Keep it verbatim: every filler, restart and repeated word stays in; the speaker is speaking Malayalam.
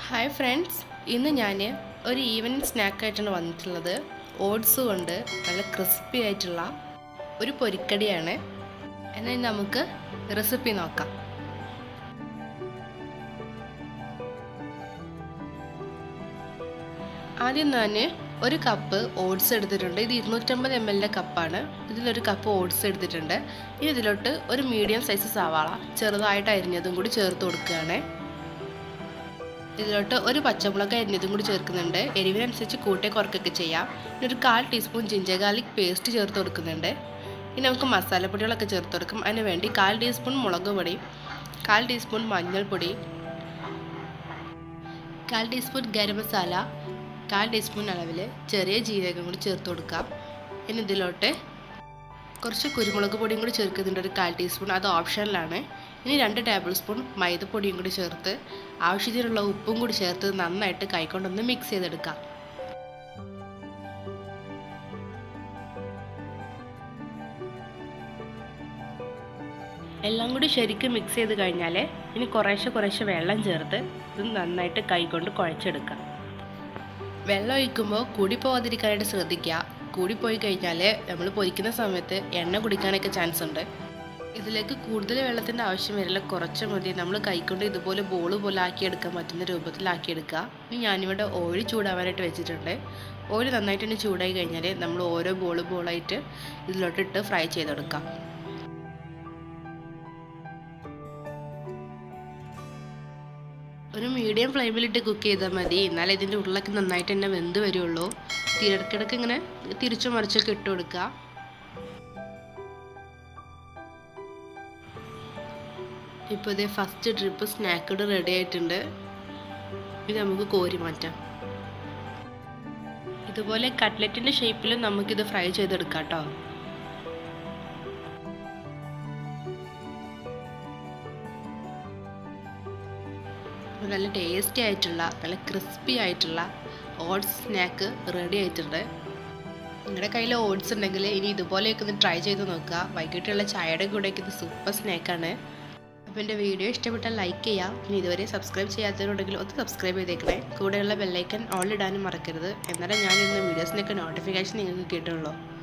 Hi friends, ഇന്ന് ഞാൻ ഒരു ഈവനിംഗ് സ്നാക്ക് ആയിട്ടാണ് വന്നിട്ടുള്ളത്. ഓട്സ് കൊണ്ട് നല്ല ക്രിസ്പി ആയിട്ടുള്ള ഒരു പൊരിക്കടിയാണ്. എന്നാൽ നമുക്ക് റെസിപ്പി നോക്കാം. ആദ്യം ഞാൻ ഒരു കപ്പ് ഓട്സ് എടുത്തിട്ടുണ്ട്. ഇത് ഇരുന്നൂറ്റമ്പത് എം എല്ലിൻ്റെ കപ്പാണ്. ഇതിലൊരു കപ്പ് ഓട്സ് എടുത്തിട്ടുണ്ട്. ഇനി ഇതിലോട്ട് ഒരു മീഡിയം സൈസ് സവാള ചെറുതായിട്ട് അരിഞ്ഞതും കൂടി ചേർത്ത് കൊടുക്കുകയാണ്. ഇതിലോട്ട് ഒരു പച്ചമുളക് അരിഞ്ഞതും കൂടി ചേർക്കുന്നുണ്ട്. എരിവിനനുസരിച്ച് കൂട്ടി കുറക്കൊക്കെ ചെയ്യാം. ഇനി ഒരു കാൽ ടീസ്പൂൺ ജിഞ്ചർ ഗാർലിക് പേസ്റ്റ് ചേർത്ത് കൊടുക്കുന്നുണ്ട്. ഇനി നമുക്ക് മസാലപ്പൊടികളൊക്കെ ചേർത്ത് കൊടുക്കും. അതിന് വേണ്ടി കാൽ ടീസ്പൂൺ മുളക് പൊടി, കാൽ ടീസ്പൂൺ മഞ്ഞൾപ്പൊടി, കാൽ ടീസ്പൂൺ ഗരം മസാല, കാൽ ടീസ്പൂൺ അളവിൽ ചെറിയ ജീരകം കൂടി ചേർത്ത് കൊടുക്കാം. ഇനി ഇതിലോട്ട് കുറച്ച് കുരുമുളക് പൊടിയും കൂടി ചേർക്കുന്നുണ്ട്, ഒരു കാൽ ടീസ്പൂൺ. അത് ഓപ്ഷനിലാണ്. ഇനി രണ്ട് ടേബിൾ സ്പൂൺ മൈദപ്പൊടിയും കൂടി ചേർത്ത് ആവശ്യത്തിനുള്ള ഉപ്പും കൂടി ചേർത്ത് നന്നായിട്ട് കൈകൊണ്ടൊന്ന് മിക്സ് ചെയ്തെടുക്കാം. എല്ലാം കൂടി ശരിക്കും മിക്സ് ചെയ്ത് കഴിഞ്ഞാൽ ഇനി കുറേശ്ശെ കുറേശ്ശെ വെള്ളം ചേർത്ത് ഇത് നന്നായിട്ട് കൈകൊണ്ട് കുഴച്ചെടുക്കാം. വെള്ളം ഒഴിക്കുമ്പോൾ കൂടി പോകാതിരിക്കാനായിട്ട് ശ്രദ്ധിക്കുക. കൂടിപ്പോയി കഴിഞ്ഞാൽ നമ്മൾ പൊരിക്കുന്ന സമയത്ത് എണ്ണ കുടിക്കാനൊക്കെ ചാൻസ് ഉണ്ട്. ഇതിലേക്ക് കൂടുതൽ വെള്ളത്തിൻ്റെ ആവശ്യം വരില്ല, കുറച്ച് മതി. നമ്മൾ കൈകൊണ്ട് ഇതുപോലെ ബോൾ പോലെ ആക്കിയെടുക്കാൻ പറ്റുന്ന രൂപത്തിലാക്കിയെടുക്കുക. ഇനി ഞാനിവിടെ ഓയിൽ ചൂടാവാനായിട്ട് വെച്ചിട്ടുണ്ട്. ഓയിൽ നന്നായിട്ട് തന്നെ ചൂടായി കഴിഞ്ഞാൽ നമ്മൾ ഓരോ ബോൾ ബോളായിട്ട് ഇതിലോട്ടിട്ട് ഫ്രൈ ചെയ്തെടുക്കാം. ഒരു മീഡിയം ഫ്ലെയിമിലിട്ട് കുക്ക് ചെയ്താൽ മതി. എന്നാലേ ഇതിൻ്റെ ഉള്ളിലൊക്കെ നന്നായിട്ട് തന്നെ വെന്ത് വരുള്ളൂ. ഇടയ്ക്കിടയ്ക്ക് ഇങ്ങനെ തിരിച്ചു മറിച്ചൊക്കെ ഇട്ട് കൊടുക്കുക. ഇപ്പോൾ ഇതേ ഫസ്റ്റ് ട്രിപ്പ് സ്നാക്കഡ് റെഡി ആയിട്ടുണ്ട്. ഇത് നമുക്ക് കോരി മാറ്റാം. ഇതുപോലെ കട്ട്ലറ്റിൻ്റെ ഷേപ്പിലും നമുക്കിത് ഫ്രൈ ചെയ്തെടുക്കാം കേട്ടോ. നല്ല ടേസ്റ്റി ആയിട്ടുള്ള നല്ല ക്രിസ്പി ആയിട്ടുള്ള ഓട്സ് സ്നാക്ക് റെഡി ആയിട്ടുണ്ട്. നിങ്ങളുടെ കയ്യിൽ ഓട്സ് ഉണ്ടെങ്കിൽ ഇനി ഇതുപോലെയൊക്കെ ഒന്ന് ട്രൈ ചെയ്ത് നോക്കുക. വൈകിട്ടുള്ള ചായയുടെ കൂടെയൊക്കെ ഇത് സൂപ്പർ സ്നാക്കാണ്. അപ്പോൾ എൻ്റെ വീഡിയോ ഇഷ്ടപ്പെട്ടാൽ ലൈക്ക് ചെയ്യുക. ഇനി ഇതുവരെ സബ്സ്ക്രൈബ് ചെയ്യാത്തവരുണ്ടെങ്കിൽ ഒന്ന് സബ്സ്ക്രൈബ് ചെയ്തേക്കണേ. കൂടെയുള്ള ബെല്ലൈക്കൻ ഓൾ ഇടാനും മറക്കരുത്. എന്നാലേ ഞാൻ ഇടുന്ന വീഡിയോസിനൊക്കെ നോട്ടിഫിക്കേഷൻ നിങ്ങൾക്ക് കിട്ടുള്ളൂ.